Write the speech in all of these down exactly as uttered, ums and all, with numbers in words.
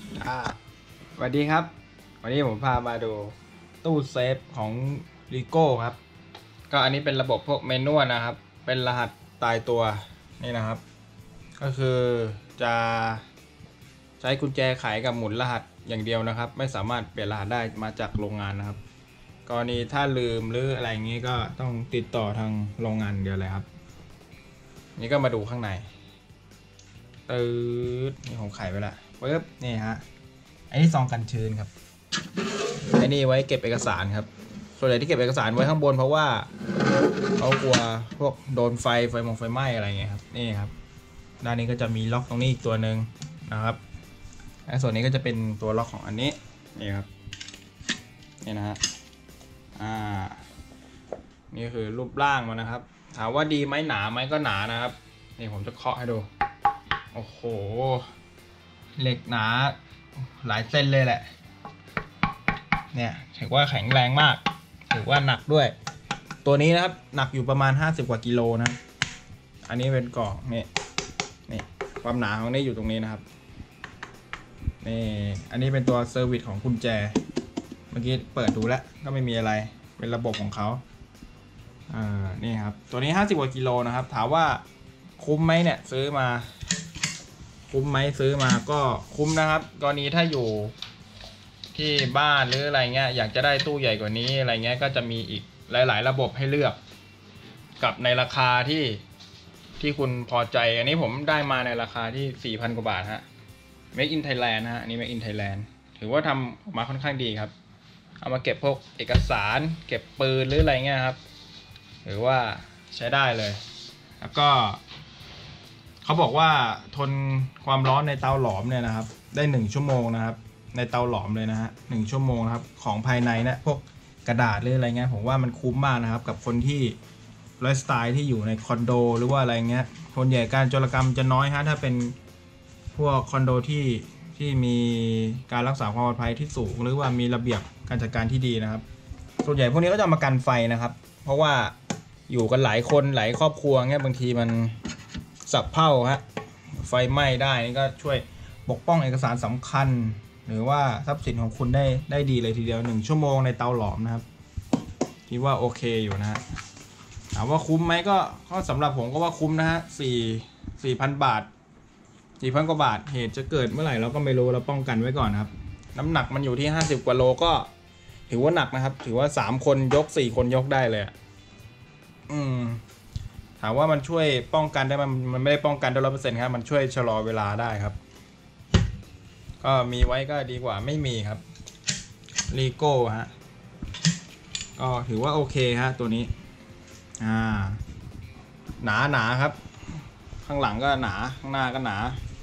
อ่าสวัสดีครับวันนี้ผมพามาดูตู้เซฟของลีโก้ครับก็อันนี้เป็นระบบพวกเมนูนะครับเป็นรหัสตายตัวนี่นะครับก็คือจะใช้กุญแจไขกับหมุนรหัสอย่างเดียวนะครับไม่สามารถเปลี่ยนรหัสได้มาจากโรงงานนะครับกรณีถ้าลืมหรืออะไรอย่างนี้ก็ต้องติดต่อทางโรงงานเดียวเลยครับนี่ก็มาดูข้างในตืดนี่ผมไขไปละปึ๊บนี่ฮะไอ้นี่ซองกันชื้นครับไอ้นี่ไว้เก็บเอกสารครับส่วนใหญ่ที่เก็บเอกสารไว้ข้างบนเพราะว่าเขากลัวพวกโดนไฟไฟมงไฟไหม้อะไรเงี้ยครับนี่ครับด้านนี้ก็จะมีล็อกตรงนี้อีกตัวหนึ่งนะครับและส่วนนี้ก็จะเป็นตัวล็อกของอันนี้นี่ครับนี่นะฮะอ่านี่คือรูปร่างมันนะครับถามว่าดีไหมหนาไหมก็หนานะครับนี่ผมจะเคาะให้ดูโอ้โหเหล็กหนาหลายเส้นเลยแหละเนี่ยถือว่าแข็งแรงมากถือว่าหนักด้วยตัวนี้นะครับหนักอยู่ประมาณห้าสิบกว่ากิโลนะอันนี้เป็นกล่องนี่นี่ความหนาของนี่อยู่ตรงนี้นะครับนี่อันนี้เป็นตัวเซอร์วิสของกุญแจเมื่อกี้เปิดดูแล้วก็ไม่มีอะไรเป็นระบบของเขาอ่านี่ครับตัวนี้ห้าสิบกว่ากิโลนะครับถามว่าคุ้มไหมเนี่ยซื้อมาคุ้มไหมซื้อมาก็คุ้มนะครับกรณีถ้าอยู่ที่บ้านหรืออะไรเงี้ยอยากจะได้ตู้ใหญ่กว่านี้อะไรเงี้ยก็จะมีอีกหลายๆระบบให้เลือกกับในราคาที่ที่คุณพอใจอันนี้ผมได้มาในราคาที่ สี่พัน กว่าบาทฮะ Make in Thailand ฮะอันนี้ Make in Thailand ถือว่าทำออกมาค่อนข้างดีครับเอามาเก็บพวกเอกสารเก็บปืนหรืออะไรเงี้ยครับถือว่าใช้ได้เลยแล้วก็เขาบอกว่าทนความร้อนในเตาหลอมเนี่ยนะครับได้หนึ่งชั่วโมงนะครับในเตาหลอมเลยนะฮะหนึ่งชั่วโมงนะครับของภายในเนะพวกกระดาษหรืออะไรเงี้ยผมว่ามันคุ้มมากนะครับกับคนที่ไลฟ์สไตล์ที่อยู่ในคอนโดหรือว่าอะไรเงี้ยคนใหญ่การโจรกรรมจะน้อยฮะถ้าเป็นพวกคอนโดที่ที่มีการรักษาความปลอดภัยที่สูงหรือว่ามีระเบียบการจัดการที่ดีนะครับส่วนใหญ่พวกนี้ก็จะมากันไฟนะครับเพราะว่าอยู่กันหลายคนหลายครอบครัวเงี้ยบางทีมันสับเผ่าฮะไฟไหม้ได้นี่ก็ช่วยปกป้องเอกสารสำคัญหรือว่าทรัพย์สินของคุณได้ได้ดีเลยทีเดียวหนึ่งชั่วโมงในเตาหลอมนะครับคิดว่าโอเคอยู่นะฮะถามว่าคุ้มไหมก็ก็สำหรับผมก็ว่าคุ้มนะฮะสี่สี่พันบาทสี่พันกว่าบาทเหตุจะเกิดเมื่อไหร่เราก็ไม่รู้เราป้องกันไว้ก่อนครับน้ำหนักมันอยู่ที่ห้าสิบกว่าโลก็ถือว่าหนักนะครับถือว่าสามคนยกสี่คนยกได้เลยอืมถามว่ามันช่วยป้องกันได้มันมันไม่ได้ป้องกันได้ร้อยเปอร์เซ็นต์ครับมันช่วยชะลอเวลาได้ครับก็มีไว้ก็ดีกว่าไม่มีครับลีโก้ฮะก็ถือว่าโอเคฮะตัวนี้อ่าหนาหนาครับข้างหลังก็หนาข้างหน้าก็หนา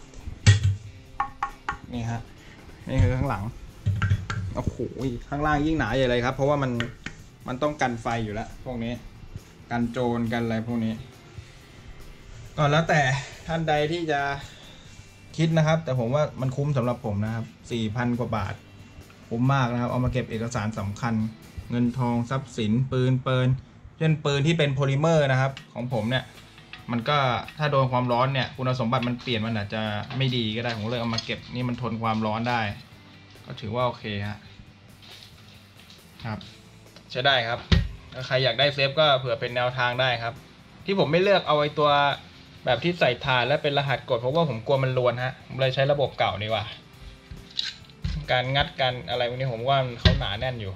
นี่ฮะนี่คือข้างหลังโอ้โหข้างล่างยิ่งหนาใหญ่เลยครับเพราะว่ามันมันต้องกันไฟอยู่แล้วพวกนี้กันโจรกันอะไรพวกนี้ก็แล้วแต่ท่านใดที่จะคิดนะครับแต่ผมว่ามันคุ้มสำหรับผมนะครับ สี่พัน กว่าบาทคุ้มมากนะครับเอามาเก็บเอกสารสำคัญเงินทองทรัพย์สินปืนปืนเช่นปืนที่เป็นโพลิเมอร์นะครับของผมเนี่ยมันก็ถ้าโดนความร้อนเนี่ยคุณสมบัติมันเปลี่ยนมันอาจจะไม่ดีก็ได้ผมเลยเอามาเก็บนี่มันทนความร้อนได้ก็ถือว่าโอเคฮะครับใช้ได้ครับถ้าใครอยากได้เซฟก็เผื่อเป็นแนวทางได้ครับที่ผมไม่เลือกเอาไอ้ตัวแบบที่ใส่ถ่านและเป็นรหัสกดเพราะว่าผมกลัวมันรวนฮะผมเลยใช้ระบบเก่าดีกว่าการงัดกันอะไรพวกนี้ผมว่าเขาหนาแน่นอยู่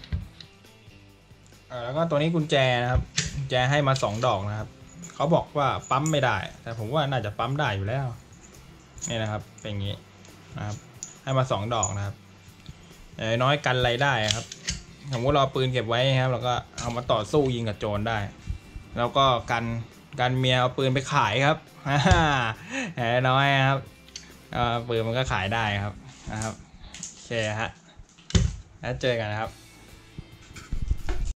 แล้วก็ตัวนี้กุญแจนะครับกุญแจให้มาสองดอกนะครับเขาบอกว่าปั๊มไม่ได้แต่ผมว่าน่าจะปั๊มได้อยู่แล้วนี่นะครับเป็นอย่างนี้นะครับให้มาสองดอกนะครับอย่างน้อยกันอะไรได้ครับสมมติเราปืนเก็บไว้ครับเราก็เอามาต่อสู้ยิงกับโจรได้แล้วก็กันกันเมียเอาปืนไปขายครับแหมน้อยครับปืนมันก็ขายได้ครับนะครับโอเคฮะแล้วเจอกันนะครับ